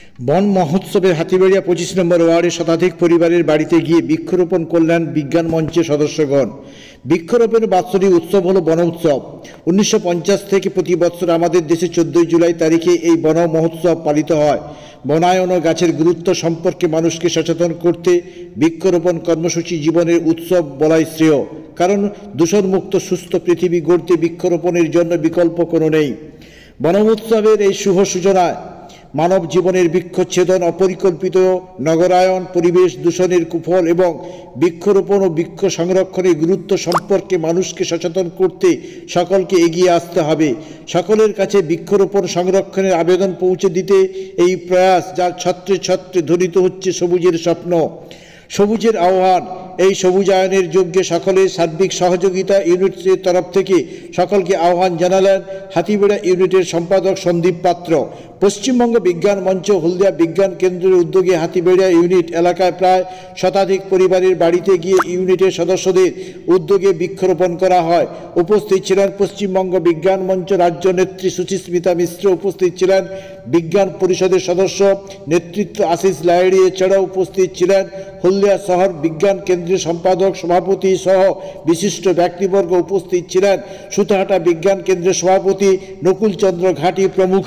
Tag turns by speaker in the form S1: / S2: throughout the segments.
S1: বন মহোৎসবে হাতিবাড়িয়া 25 নম্বর ওয়ার্ডে শতাধিক পরিবারের বাড়িতে গিয়ে বৃক্ষরোপণ করলেন বিজ্ঞান মঞ্চের সদস্যগণ। বৃক্ষরোপণের বাৎসরিক উৎসব হলো বন উৎসব। 1950 থেকে প্রতি বছর আমাদের দেশে 14 জুলাই তারিখে এই বন মহোৎসব পালিত হয়। বনায়ন ও গাছের গুরুত্ব সম্পর্কে মানুষকে সচেতন করতে বৃক্ষরোপণ কর্মসূচি জীবনের উৎসব বলাই শ্রেয়, কারণ দূষণমুক্ত সুস্থ পৃথিবী গড়তে বৃক্ষরোপণের জন্য বিকল্প কোনো নেই। বন উৎসবের এই শুভ সূচনায় মানব জীবনের বৃক্ষচ্ছেদন, অপরিকল্পিত নগরায়ন, পরিবেশ দূষণের কুফল এবং বৃক্ষরোপণ ও বৃক্ষ সংরক্ষণের গুরুত্ব সম্পর্কে মানুষকে সচেতন করতে সকলকে এগিয়ে আসতে হবে। সকলের কাছে বৃক্ষরোপণ সংরক্ষণের আবেদন পৌঁছে দিতে এই প্রয়াস, যার ছত্রে ছত্রে ধ্বনিত হচ্ছে সবুজের স্বপ্ন, সবুজের আহ্বান। এই সবুজায়নের যজ্ঞে সকলের সার্বিক সহযোগিতা ইউনিটের তরফ থেকে সকলকে আহ্বান জানালেন হাতিবেড়া ইউনিটের সম্পাদক সন্দীপ পাত্র। পশ্চিমবঙ্গ বিজ্ঞান মঞ্চ হলদিয়া বিজ্ঞান কেন্দ্রের উদ্যোগে হাতিবেড়া ইউনিট এলাকায় প্রায় শতাধিক পরিবারের বাড়িতে গিয়ে ইউনিটের সদস্যদের উদ্যোগে বৃক্ষরোপণ করা হয়। উপস্থিত ছিলেন পশ্চিমবঙ্গ বিজ্ঞান মঞ্চ রাজ্য নেত্রী সুচিস্মিতা মিশ্র, উপস্থিত ছিলেন বিজ্ঞান পরিষদের সদস্য নেতৃত্ব আশিস লাহিড়ী। এছাড়াও উপস্থিত ছিলেন হলদিয়া শহর বিজ্ঞান কেন্দ্রের সম্পাদক সভাপতি সহ বিশিষ্ট ব্যক্তিবর্গ। উপস্থিত ছিলেন সুতাহাটা বিজ্ঞান কেন্দ্রের সভাপতি নকুল চন্দ্র ঘাটি প্রমুখ।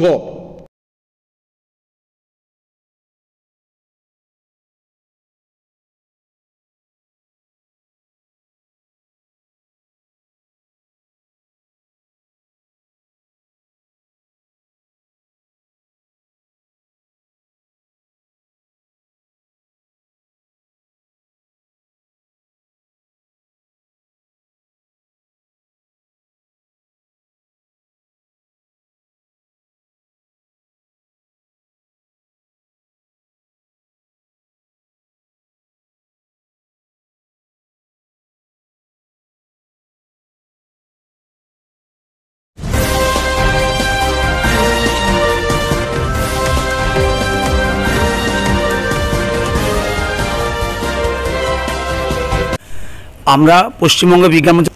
S2: আমরা পশ্চিমবঙ্গ বিজ্ঞান মঞ্চ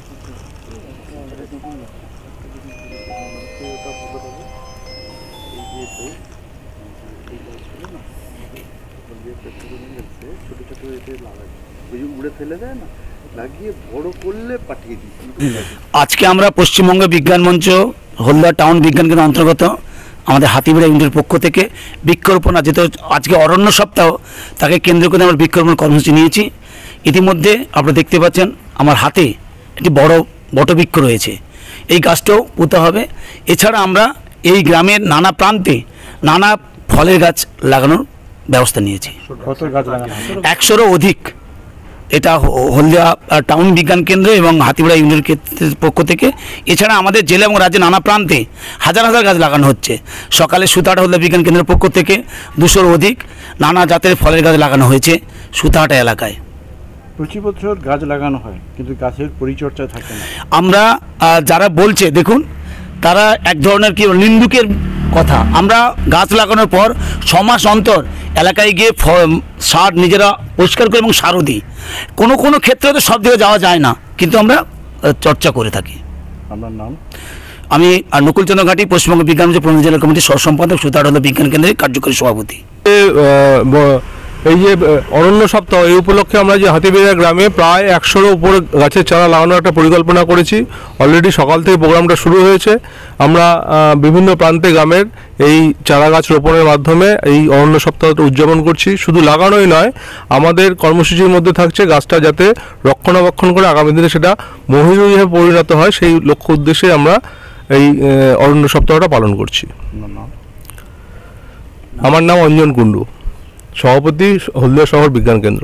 S2: আজকে আমরা পশ্চিমবঙ্গ বিজ্ঞান মঞ্চ হলদিয়া টাউন বিজ্ঞান কেন্দ্র অন্তর্গত আমাদের হাতিবেড়া ইউনিটের পক্ষ থেকে বৃক্ষরোপণ, যেহেতু আজকে অরণ্য সপ্তাহ, তাকে কেন্দ্র করে আমরা বৃক্ষরোপণ কর্মসূচি নিয়েছি। ইতিমধ্যে আপনারা দেখতে পাচ্ছেন আমার হাতে একটি বড় বটবৃক্ষ রয়েছে, এই গাছটাও পুঁতে হবে। এছাড়া আমরা এই গ্রামের নানা প্রান্তে নানা ফলের গাছ লাগানোর ব্যবস্থা নিয়েছি। 100-রও অধিক। এটা হলদিয়া টাউন বিজ্ঞান কেন্দ্র এবং হাতিবেড়া ইউনিটের পক্ষ থেকে। এছাড়া আমাদের জেলা এবং রাজ্যে নানা প্রান্তে হাজার হাজার গাছ লাগানো হচ্ছে। সকালে সুতাহাটা হলদিয়া বিজ্ঞান কেন্দ্রের পক্ষ থেকে 200-রও অধিক নানা জাতের ফলের গাছ লাগানো হয়েছে সুতাহাটা এলাকায়।
S3: প্রতি বছর গাছ লাগানো হয়, কিন্তু গাছের পরিচর্যা থাকে না। আমরা
S2: যারা বলছে, দেখুন, তারা এক ধরনের কি নিন্দুকের কথা। আমরা গাছ লাগানোর পর 6 মাস অন্তর এলাকায় গিয়ে সার নিজেরা পরিষ্কার করি এবং সারও দিই। কোনো কোনো ক্ষেত্রে তো সব দিকে যাওয়া যায় না, কিন্তু আমরা চর্চা করে থাকি।
S3: আপনার নাম?
S2: আমি নকুল চন্দ্র ঘাটি, পশ্চিমবঙ্গ বিজ্ঞান মঞ্চ পুরুলিয়া জেলা কমিটির সহ সম্পাদক, সুতাহাটা বিজ্ঞান কেন্দ্রের কার্যকরী সভাপতি।
S4: এই যে অরণ্য সপ্তাহ, এই উপলক্ষে আমরা যে হাতিবেড়া গ্রামে প্রায় 100-রও উপরে গাছের চারা লাগানোর একটা পরিকল্পনা করেছি। অলরেডি সকাল থেকে প্রোগ্রামটা শুরু হয়েছে। আমরা বিভিন্ন প্রান্তে গ্রামের এই চারা গাছ রোপণের মাধ্যমে এই অরণ্য সপ্তাহটা উদযাপন করছি। শুধু লাগানোই নয়, আমাদের কর্মসূচির মধ্যে থাকছে গাছটা যাতে রক্ষণাবেক্ষণ করে আগামী দিনে সেটা মহিরুহে পরিণত হয়, সেই লক্ষ্য উদ্দেশ্যে আমরা এই অরণ্য সপ্তাহটা পালন করছি। আমার নাম অঞ্জন কুণ্ডু, সভাপতি হলদিয়া শহর বিজ্ঞান কেন্দ্র।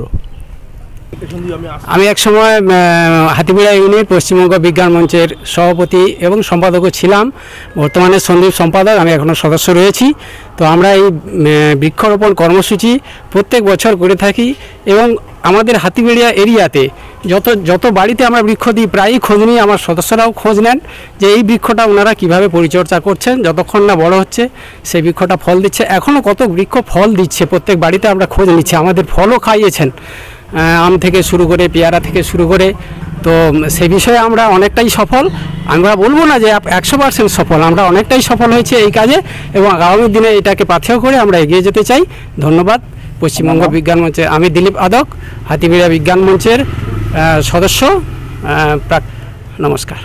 S5: আমি একসময় হাতিবেড়া ইউনিট পশ্চিমবঙ্গ বিজ্ঞান মঞ্চের সভাপতি এবং সম্পাদকও ছিলাম। বর্তমানে সন্দীপ সম্পাদক, আমি এখনও সদস্য রয়েছি। তো আমরা এই বৃক্ষরোপণ কর্মসূচি প্রত্যেক বছর করে থাকি এবং আমাদের হাতিবেড়িয়া এরিয়াতে যত বাড়িতে আমরা বৃক্ষ দিই, প্রায়ই খোঁজ নিই, আমার সদস্যরাও খোঁজ নেন যে এই বৃক্ষটা ওনারা কীভাবে পরিচর্যা করছেন, যতক্ষণ না বড় হচ্ছে সেই বৃক্ষটা ফল দিচ্ছে। এখনও কত বৃক্ষ ফল দিচ্ছে, প্রত্যেক বাড়িতে আমরা খোঁজ নিচ্ছি। আমাদের ফলও খাইয়েছেন, আম থেকে শুরু করে, পেয়ারা থেকে শুরু করে তো সেই বিষয়ে আমরা অনেকটাই সফল। আমরা বলবো না যে 100% সফল, আমরা অনেকটাই সফল হয়েছে এই কাজে এবং আগামী দিনে এটাকে পাথেয় করে আমরা এগিয়ে যেতে চাই। ধন্যবাদ। পশ্চিমবঙ্গ বিজ্ঞান মঞ্চে আমি দিলীপ আদক, হাতিবেড়িয়া বিজ্ঞান মঞ্চের সদস্য। নমস্কার।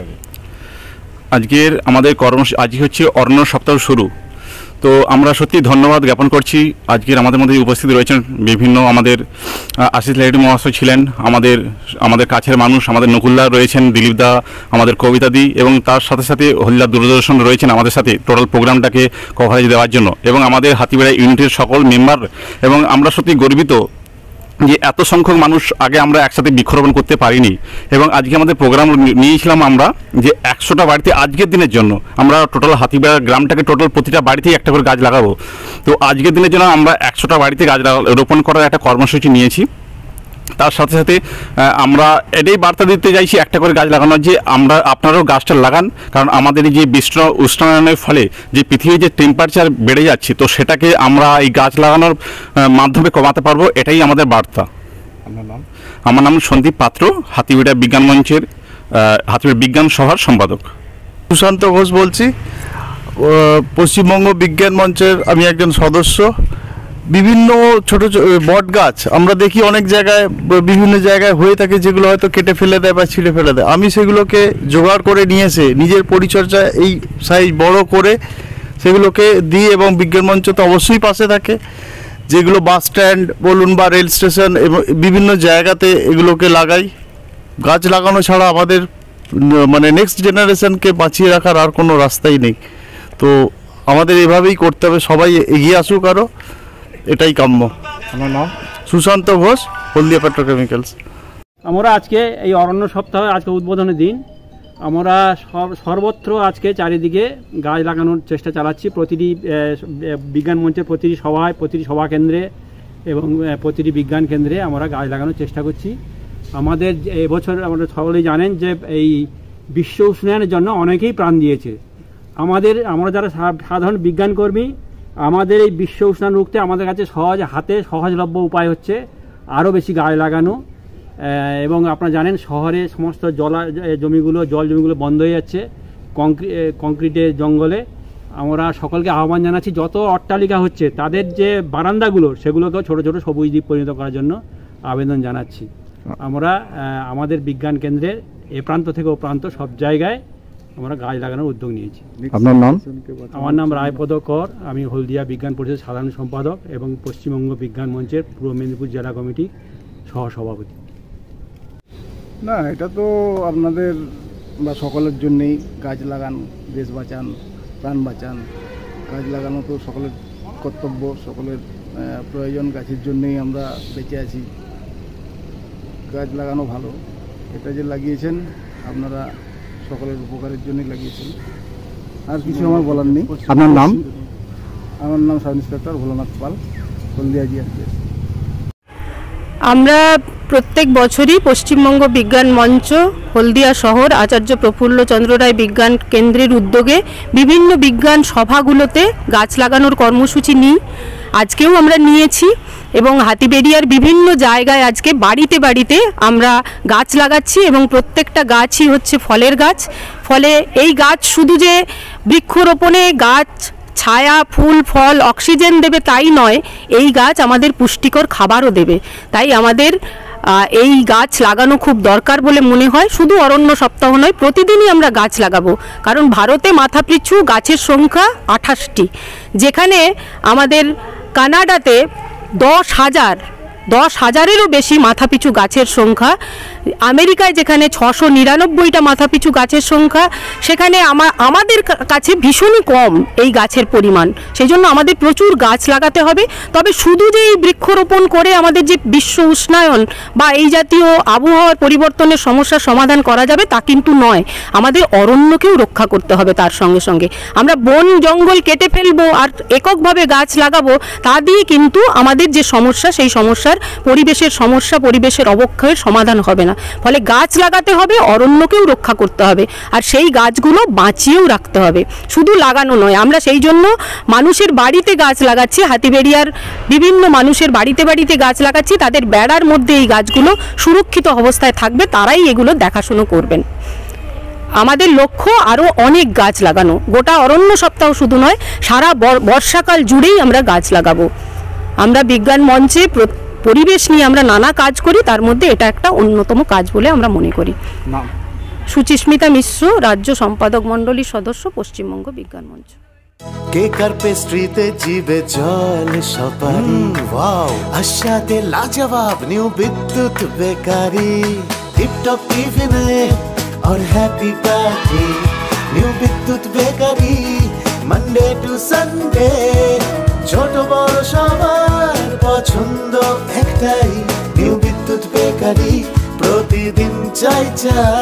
S6: আজকের আমাদের আজকে হচ্ছে অরণ্য সপ্তাহ শুরু, তো আমরা সত্যি ধন্যবাদ জ্ঞাপন করছি। আজকের আমাদের মধ্যে উপস্থিত রয়েছেন বিভিন্ন আমাদের আশিস লাহিড়ী মহাশয় ছিলেন, আমাদের কাছের মানুষ, আমাদের নকুলদা রয়েছেন, দিলীপদা, আমাদের কবিতাদি, এবং তার সাথে সাথে হলদিয়া দূরদর্শন রয়েছেন আমাদের সাথে টোটাল প্রোগ্রামটাকে কভারেজ দেওয়ার জন্য, এবং আমাদের হাতিবেড়া ইউনিটের সকল মেম্বার। এবং আমরা সত্যি গর্বিত যে এত সংখ্যক মানুষ আগে আমরা একসাথে বৃক্ষরোপণ করতে পারিনি, এবং আজকে আমাদের প্রোগ্রাম নিয়েছিলাম আমরা যে 100টা বাড়িতে আজকের দিনের জন্য আমরা টোটাল হাতিবেড়া গ্রামটাকে টোটাল প্রতিটা বাড়িতেই একটা করে গাছ লাগাবো। তো আজকের দিনের জন্য আমরা 100টা বাড়িতে গাছ রোপণ করার একটা কর্মসূচি নিয়েছি। তার সাথে সাথে আমরা এটাই বার্তা দিতে চাইছি একটা করে গাছ লাগানোর, যে আপনারাও গাছটা লাগান, কারণ আমাদের এই যে বিশ্ব উষ্ণায়নের ফলে যে পৃথিবীর যে টেম্পারেচার বেড়ে যাচ্ছে, তো সেটাকে আমরা এই গাছ লাগানোর মাধ্যমে কমাতে পারবো, এটাই আমাদের বার্তা। আমার নাম সন্দীপ পাত্র, হাতিবেড়া বিজ্ঞান মঞ্চের হাতিবেড়া বিজ্ঞান সভার সম্পাদক।
S7: সুশান্ত ঘোষ বলছি, পশ্চিমবঙ্গ বিজ্ঞান মঞ্চের আমি একজন সদস্য। বিভিন্ন ছোট বট গাছ আমরা দেখি অনেক জায়গায়, বিভিন্ন জায়গায় হয়ে থাকে, যেগুলো হয়তো কেটে ফেলে দেয় বা ছিঁড়ে ফেলে দেয়। আমি সেগুলোকে জোগাড় করে নিয়ে এসে নিজের পরিচর্যা এই সাইজ বড় করে সেগুলোকে দিই, এবং বিজ্ঞান মঞ্চ তো অবশ্যই পাশে থাকে। যেগুলো বাস স্ট্যান্ড বলুন বা রেল স্টেশন এবং বিভিন্ন জায়গাতে এগুলোকে লাগাই। গাছ লাগানো ছাড়া আমাদের মানে নেক্সট জেনারেশনকে বাঁচিয়ে রাখার আর কোনো রাস্তাই নেই। তো আমাদের এভাবেই করতে হবে, সবাই এগিয়ে আসুক আরও, এটাই কাম্য।
S3: আমার নাম
S7: সুশান্ত ঘোষ, হলদিয়া পেট্রোকেমিক্যালস।
S8: আমরা আজকে এই অরণ্য সপ্তাহে আজকে উদ্বোধনের দিন, আমরা সর্বত্র আজকে চারিদিকে গাছ লাগানোর চেষ্টা চালাচ্ছি। প্রতিটি বিজ্ঞান মঞ্চের প্রতিটি সভায়, প্রতিটি সভা কেন্দ্রে এবং প্রতিটি বিজ্ঞান কেন্দ্রে আমরা গাছ লাগানোর চেষ্টা করছি। আমাদের এবছর আমরা সকলেই জানেন যে এই বিশ্ব উষ্ণায়নের জন্য অনেকেই প্রাণ দিয়েছে। আমরা যারা সাধারণ বিজ্ঞানকর্মী, আমাদের এই বিশ্ব উষ্ণায়ন রুখতে আমাদের কাছে সহজলভ্য উপায় হচ্ছে আরও বেশি গাছ লাগানো। এবং আপনারা জানেন শহরে সমস্ত জল জমিগুলো বন্ধ হয়ে যাচ্ছে কংক্রিটের জঙ্গলে। আমরা সকলকে আহ্বান জানাচ্ছি, যত অট্টালিকা হচ্ছে তাদের যে বারান্দাগুলো সেগুলোকেও ছোটো ছোটো সবুজ দ্বীপ পরিণত করার জন্য আবেদন জানাচ্ছি। আমরা আমাদের বিজ্ঞান কেন্দ্রের এ প্রান্ত থেকে ও প্রান্ত সব জায়গায় আমরা গাছ লাগানোর উদ্যোগ নিয়েছি।
S3: আপনার নাম?
S8: আমার নাম রায়পদ কর, আমি হলদিয়া বিজ্ঞান পরিষদের সাধারণ সম্পাদক এবং পশ্চিমবঙ্গ বিজ্ঞান মঞ্চের পূর্ব মেদিনীপুর জেলা কমিটির সহসভাপতি।
S9: না, এটা তো আপনাদের বা সকলের জন্যেই গাছ লাগান, দেশ বাঁচান, প্রাণ বাঁচান। গাছ লাগানো তো সকলের কর্তব্য, সকলের প্রয়োজন। গাছের জন্যেই আমরা বেঁচে আছি। গাছ লাগানো ভালো। এটা যে লাগিয়েছেন আপনারা সকলের উপকারের জন্যই লাগিয়েছেন, আর কিছু আমার বলার নেই।
S3: আপনার নাম?
S9: আমার নাম sub inspector Bholanath Pal, Haldia GRP.
S10: আমরা প্রত্যেক বছরই পশ্চিমবঙ্গ বিজ্ঞান মঞ্চ হলদিয়া শহর আচার্য প্রফুল্লচন্দ্র রায় বিজ্ঞান কেন্দ্রের উদ্যোগে বিভিন্ন বিজ্ঞান সভাগুলোতে গাছ লাগানোর কর্মসূচি নিই। আজকেও আমরা নিয়েছি এবং হাতিবেড়িয়ার বিভিন্ন জায়গায় আজকে বাড়িতে বাড়িতে আমরা গাছ লাগাচ্ছি এবং প্রত্যেকটা গাছই হচ্ছে ফলের গাছ। ফলে এই গাছ শুধু যে বৃক্ষরোপণে গাছ ছায়া, ফুল, ফল, অক্সিজেন দেবে তাই নয়, এই গাছ আমাদের পুষ্টিকর খাবারও দেবে। তাই আমাদের এই গাছ লাগানো খুব দরকার বলে মনে হয়। শুধু অরণ্য সপ্তাহ নয়, প্রতিদিনই আমরা গাছ লাগাবো, কারণ ভারতে মাথাপিছু গাছের সংখ্যা 28টি, যেখানে আমাদের কানাডাতে 10,000-এরও বেশি মাথাপিছু গাছের সংখ্যা। আমেরিকায় যেখানে 699টা মাথাপিছু গাছের সংখ্যা, সেখানে আমাদের কাছে ভীষণই কম এই গাছের পরিমাণ। সেই জন্য আমাদের প্রচুর গাছ লাগাতে হবে। তবে শুধু যে এই বৃক্ষরোপণ করে আমাদের যে বিশ্ব উষ্ণায়ন বা এই জাতীয় আবহাওয়ার পরিবর্তনের সমস্যার সমাধান করা যাবে তা কিন্তু নয়। আমাদের অরণ্যকেও রক্ষা করতে হবে। তার সঙ্গে সঙ্গে আমরা বন জঙ্গল কেটে ফেলবো আর এককভাবে গাছ লাগাবো, তা দিয়ে কিন্তু আমাদের যে সমস্যা, সেই সমস্যার পরিবেশের অবক্ষয়ের সমাধান হবে না। না। ফলে গাছ লাগাতে হবে, অরণ্যকেও রক্ষা করতে হবে, আর সেই গাছগুলো বাঁচিয়েও রাখতে হবে, শুধু লাগানো নয়। আমরা সেই জন্য মানুষের বাড়িতে গাছ লাগাচ্ছি, হাতিবেড়িয়ার বিভিন্ন মানুষের বাড়িতে বাড়িতে গাছ লাগাচ্ছি, তাদের বেড়ার মধ্যে এই গাছগুলো সুরক্ষিত অবস্থায় থাকবে, তারাই এগুলো দেখাশুনো করবেন। আমাদের লক্ষ্য আরও অনেক গাছ লাগানো, গোটা অরণ্য সপ্তাহ শুধু নয়, সারা বর্ষাকাল জুড়েই আমরা গাছ লাগাবো। আমরা বিজ্ঞান মঞ্চে পরিবেশ নিয়ে আমরা নানা কাজ করি, তার মধ্যে এটা একটা অন্যতম কাজ বলে আমরা মনে করি।
S3: নাম?
S10: সুচিস্মিতা মিশ্র, রাজ্য সম্পাদক মণ্ডলীর সদস্য, পশ্চিমবঙ্গ বিজ্ঞান মঞ্চ।
S11: কেক আর পেস্ট্রিতে জিবে জল সপারি, ওয়াও আশাতে লাজবাব নিউ বিদ্যুৎ বেকারি, টিপটপ টিফিনে और happy party new Bidyut bakery, Monday to Sunday ছোট বড় সবার পছন্দ একটাই, নিউ বিদ্যুৎ বেকারি প্রতিদিন চাই চাই